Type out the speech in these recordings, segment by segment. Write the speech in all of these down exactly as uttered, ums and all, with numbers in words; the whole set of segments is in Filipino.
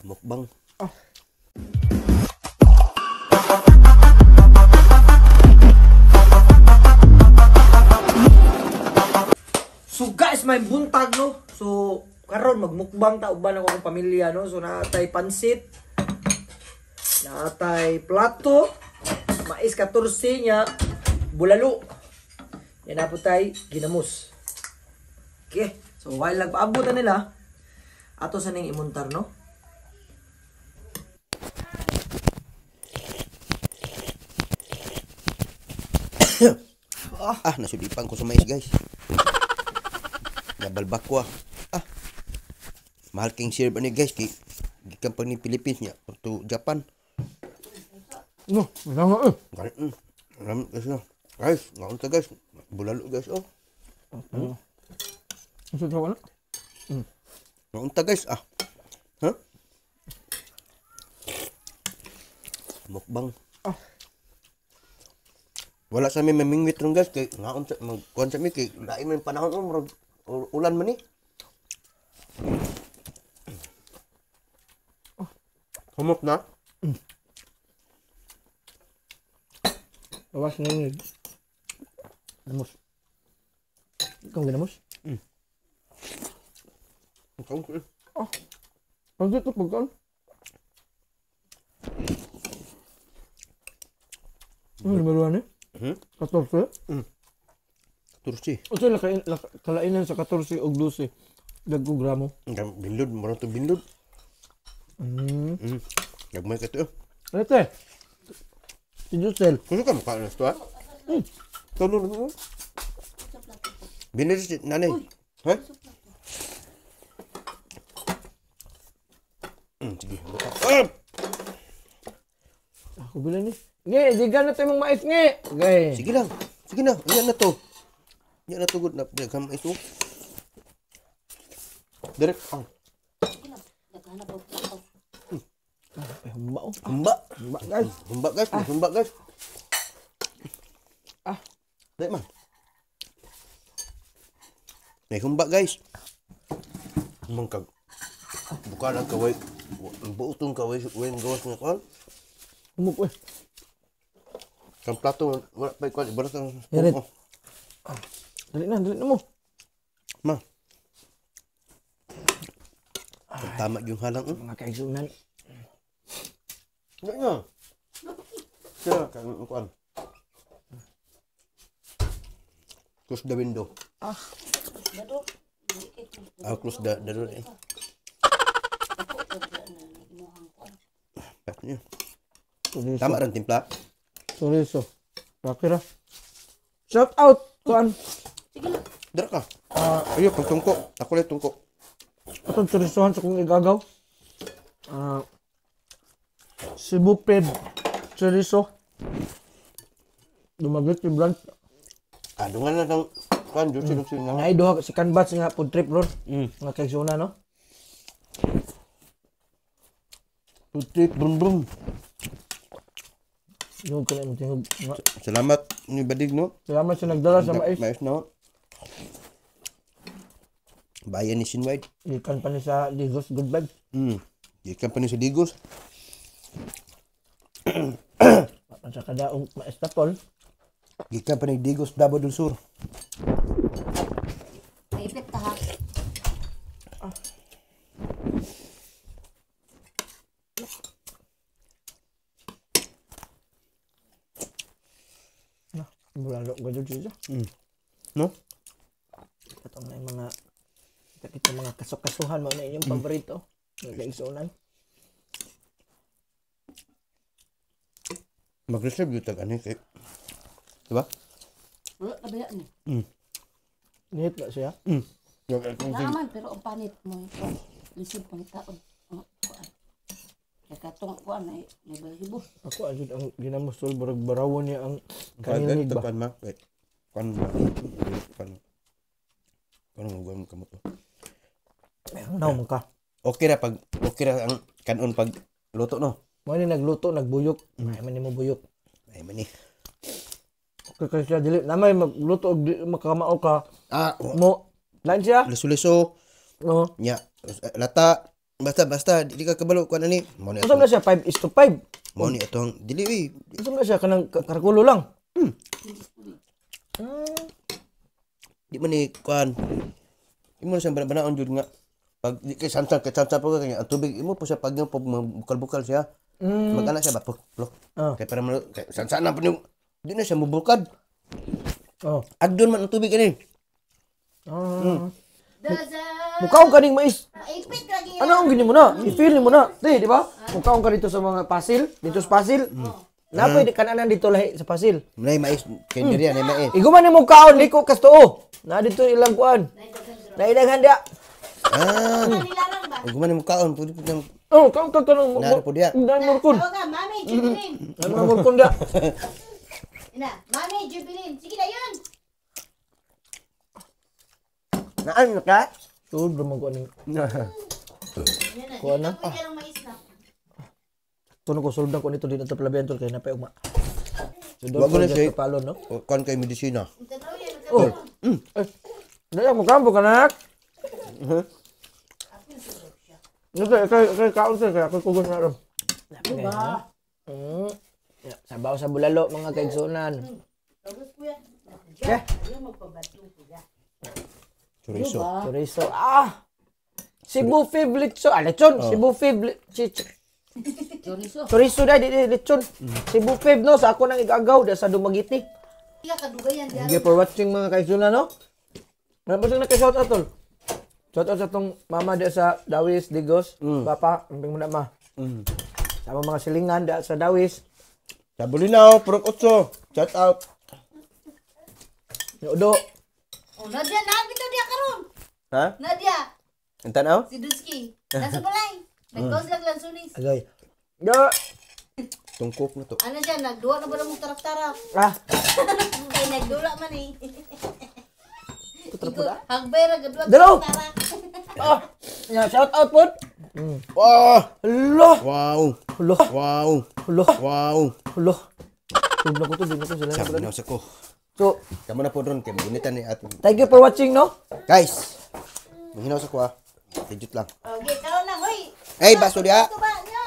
Mukbang. Ah. So guys, may buntag no. So karon magmukbang ta uban ako ng pamilya no. So naatay pansit, naatay plato, mais katorse nya, bulalo. Yan na po tay ginamos. Okay. So while nagpaabot na nila, ato sa ning imuntar no. Ah, nasulipan ko sa mais guys. Nabalbak ko ah. Ah. Mahal king share ba ni guys kay gikan pa ni Philippines niya to Japan. No, wala eh. Galit mm. Ram guys no. Guys, ngaon ta guys. Bulalo guys oh. Hmm. Ano sa wala? Hmm. Ngaon ta guys ah. Ha? Huh? Mukbang. Ah. Wala sa mi mamingwit ron guys kay ngaon sa magkuan sa mi kay lain man panahon oh, murag ulan man ni. Oh. Humot na? Mm. Bawas na yun. Ginamos. Ikaw ginamos? Mm. Ikaw ko eh. Ah. Pag dito pagkaan? Ano limaluan eh? Hmm? katorse? Mm. Tursi. O sila lakain, laka, kalainan sa katorse o dose. Dagko gramo. Ngam bindod, murang to bindod. Hmm. Mm. Gagmay ka to. Ate. Si Jusel. Kuno ka makain to ha? Hmm. Tono mo. Bindod si nanay. Ha? Mm, sige. Ah! Ako bilang ni. Nge, digan na tayo mong mais nge. Okay. Sige lang. Sige na. Iyan na to. Iyan na to good na. Dagham ito. Direk. Ah. Ay, humba oh. Humba. Humba guys. Humba guys. Ah. Humba guys. Ah. Dahil man. May humba guys. Humang kag. Buka lang kaway. Buutong kaway. When gawas nga kawal. Humuk eh. Kan plato. Wala pa ikuan. Ibarat ang Yarit. spoon. Ah. Dali na, dali na mo. Ma. Tama yung halang. Eh. Mga kaigsunan. Enggak nga. Kaya kan kuan. Close the window. Ah. Ah, close the the door. Eh. Patnya. Tama rin timpla. Sorry so. Bakira. Shout out kuan. Dara ka. Ah, Ayo pagtungko. Ako lang tungko. atong turisuhan sa kong igagaw. Ah. Cebu Ped Chorizo. Dumagit yung brand. Ah, dungan na ng kuan jud sino sino Nga iduha si Canvas nga food trip ron. Mm. Nga kaigsunan no. Putik brum brum. Yung kaya mo tingog. Salamat ni Badig no. Salamat sa nagdala sa mais. Mais no. Bayan ni Sinwide. Ikan pa ni sa Digos Good Vibe. Hmm. Ikan pa ni sa Digos. At sa kadaong maestapol. Gikan pa ni Digos Davao del Sur. Maipit ta ha. Na, bulalo ko dyan siya. Hmm. No? Itong na yung mga kita mga kasukasuhan mo na inyong paborito. Ng kaigsunan. Mag-reserve yung tag-ano kay. Diba? Wala kabaya ni. Hmm. Nihit na siya. Hmm. Yung Naman pero ang panit mo ito. Lisod pang taon. Oh, kuan. Kaya katong kuan ay may balahibo. Ako ajud ang ginamustol barag barawon niya ang kanilig kanilig ba. Tapan ma. Wait. Kan ba? Kan. Kan mo gawin ka mo to. Naw man ka. Okay ra pag okay ra ang kanon pag luto no. Mo ni nagluto, nagbuyok. May man nimo buyok. Ay man ni. Okay kasi siya dili namay magluto og di makamao ka. Ah, Mo lan siya. liso-liso No. nya lata Basta basta di ka kabalo ko ani. Mo ni Usap na siya five is to five. mo ni atong dili uy. Usap na siya kanang ka- karakulo lang. Di man ni kuan. Imo na siya banaon jud nga. Pag di kay sansan kay sansan pa kanya ang tubig imo po siya pag yung pag bukal-bukal siya. Mm. Mag-ana siya ba plok plok. Ah. Kay para mo kay sansan na pa yung di na siya mubulkad. Oh. Agdon man ang tubig ani. Ah. Daza. Mukaon kaning mais. Ipit lagi. Ano ang gini mo na? I-feel mo na. Di, di ba? Mukaon ka dito sa mga pasil, dito sa pasil. Na pwede kananan dito lahi sa pasil. Nay mais kay diri nay mais. Iguman ni mo kaon liko kas tuo. Na dito ilang kuan. Naidaghan dia. Ah. Nilarang ba? Ug man mo kaon pudi pud Oh, kaon ka kanang Naro po diya. Dahil murkon. Tawag ka, Mami Jubilin. Ano murkon dia? Ina, Mami Jubilin. Sige na yun. Naan ka? Tuod ra man ko ning. Yan na. Kuha na. Dito pwede ng mais na. Tuno ko soldan ko nito dito sa palabian tol kay napay ugma. Wa ko na siya. palon no. Kuan kay medisina. Tanaw yan. Oh. Eh. Dali mo kampo kanak. Mhm. Nito kay kay kaon sa kay ako kugon na ron. Diba? Mm. Ya, sabaw sa bulalo mga kaigsunan. Tapos kuya. Okay. Ayaw magpabatong kuya. Chorizo. Chorizo. Ah! Cebu Fib lechon. Ah, lechon. Cebu Fib le- chi- chi- Chorizo. Chorizo na, di di lechon. Cebu Fib no, sa ako nang igagaw da sa Dumagiti. Iya kadugayan diyan. Thank you for watching mga kaigsunan no. Maraming na kay shout out tol. Shout out sa tong mama dia sa Dawis Digos. Papa, amping mo na ma. Mm. Sama mga silingan da sa Dawis. Sa Bulinaw, Purok Otso. Shout out. Udo. Oh, Nadia, nabito dia karon. Ha? Nadia, Ang tanaw? si Dusky. Nasa balay. Nag-cause lang lang suning. Agay. Yo. Tungkok na to. Ano dyan, nagduwa na ba na mong tarak-tarak? Ah, Kaya nagdula man eh. putra Ikaw, putra. hagbay ra gadwa Dalo! tarak. Ah. Ya, shout out pod. Wow! Hello. Wow! Hello. Wow! Hello. Wow! Hello. Tugna ko to, dino ko sila. Sabi na sa ko. So, Kamu na po doon. Kaya magunitan ni atin. thank you for watching no. Guys! Mahinaw sa ko ha. Legit lang. Okay, karon lang, hoy. Hey, baso dia! Ito ba niya?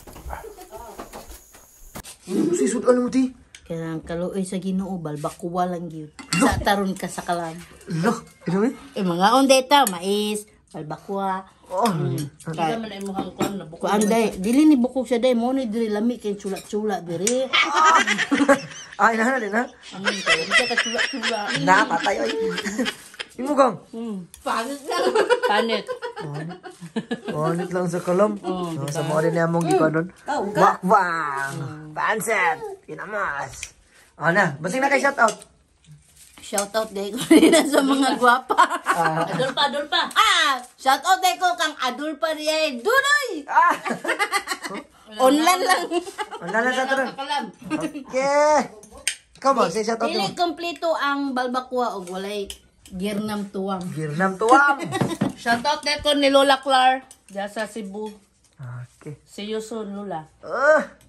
Sisud ano mo ti? Kaya ang kaluoy sa Ginoo balbakuwa lang gyud. Sa taron ka sa kalam. Lo, ito eh. Eh mga onde ta, mais, balbakuwa. Oh. Kaya man ay muhang kon na buko. Kuan day, dili ni buko siya day, mo ni diri lami kay chula-chula diri. Ay na din ha. Ano kaya di ka chula-chula. Na patay oy. Imo kang. Hmm. Panit lang. Panit. Onit lang sa kalam. Oh, sa mo rin among gikanon. Wakwang. Panset. Pinamas. Oh na, basing na kay shout out. Shout out day ko rin sa mga gwapa. Adulpa, adulpa. Ah, shout out day ko kang adulpa riyan. Dudoy. Ah. Online lang. Wala na sa taron. Kalam. Okay. Come on, say shout out mo. Dili kompleto ang balbakuwa og walay girnam tuwang. Girnam tuwam. Shout out day ko ni Lola Clar. Diya sa Cebu. Okay. See you soon, Lola. Ah.